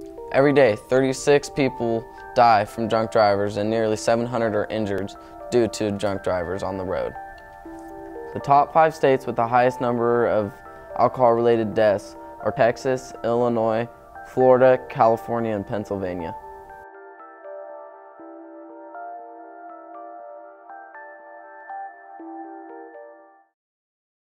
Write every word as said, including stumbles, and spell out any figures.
Every day, thirty-six people die from drunk drivers and nearly seven hundred are injured due to drunk drivers on the road. The top five states with the highest number of alcohol-related deaths are Texas, Illinois, Florida, California, and Pennsylvania.